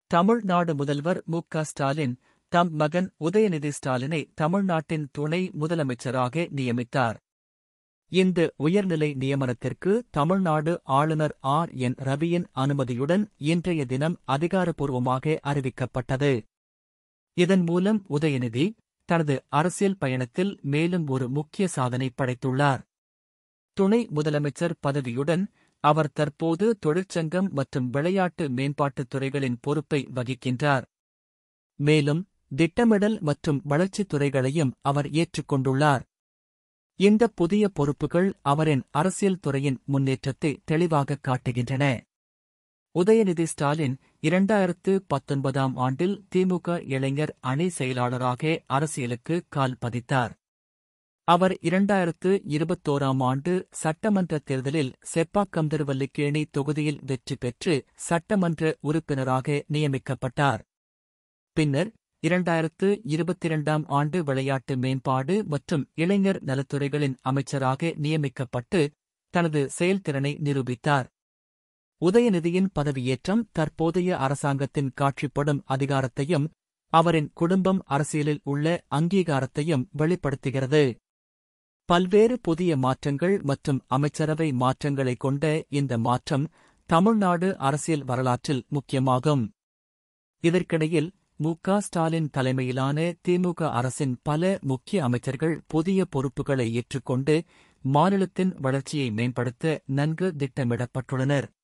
தமிழ்நாடு முதல்வர் மு.க.ஸ்டாலின் தம் மகன் உதயநிதி ஸ்டாலினை தமிழ்நாட்டின் துணை முதலமைச்சராக நியமித்தார். இந்த உயர்நிலை நியமனத்திற்கு தமிழ்நாடு ஆளுநர் ஆர்.என்.ரவியின் அனுமதியுடன் இன்றைய தினம் அதிகாரப்பூர்வமாக அறிவிக்கப்பட்டது. இதன் மூலம் உதயநிதி தனது அரசியல் பயணத்தில் மேலும் ஒரு முக்கிய சாதனை படைத்துள்ளார். துணை முதலமைச்சர் பதவியுடன் அவர் தற்போது தொழிற்சங்கம் மற்றும் விளையாட்டு மேம்பாட்டுத் துறைகளின் பொறுப்பை வகிக்கின்றார். மேலும் திட்டமிடல் மற்றும் வளர்ச்சித் துறைகளையும் அவர் ஏற்றுக்கொண்டுள்ளார். இந்த புதிய பொறுப்புகள் அவரின் அரசியல் துறையின் முன்னேற்றத்தை தெளிவாக காட்டுகின்றன. உதயநிதி ஸ்டாலின் 2019ஆம் ஆண்டில் திமுக இளைஞர் அணி செயலாளராக அரசியலுக்கு கால் பதித்தார். அவர் 2021ஆம் ஆண்டு சட்டமன்ற தேர்தலில் செப்பாக்கம்திருவல்லிக்கேணி தொகுதியில் வெற்றி பெற்று சட்டமன்ற உறுப்பினராக நியமிக்கப்பட்டார். பின்னர் 2022ஆம் ஆண்டு விளையாட்டு மேம்பாடு மற்றும் இளைஞர் நலத்துறைகளின் அமைச்சராக நியமிக்கப்பட்டு தனது செயல்திறனை நிரூபித்தார். உதயநிதியின் பதவியேற்றம் தற்போதைய அரசாங்கத்தின் காட்சிப்படும் அதிகாரத்தையும் அவரின் குடும்பம் அரசியலில் உள்ள அங்கீகாரத்தையும் வெளிப்படுத்துகிறது. பல்வேறு புதிய மாற்றங்கள் மற்றும் அமைச்சரவை மாற்றங்களை கொண்ட இந்த மாற்றம் தமிழ்நாடு அரசியல் வரலாற்றில் முக்கியமாகும். இதற்கிடையில் மு.க.ஸ்டாலின் தலைமையிலான திமுக அரசின் பல முக்கிய அமைச்சர்கள் புதிய பொறுப்புகளை ஏற்றுக்கொண்டு மாநிலத்தின் வளர்ச்சியை மேம்படுத்த நன்கு திட்டமிடப்பட்டுள்ளனர்.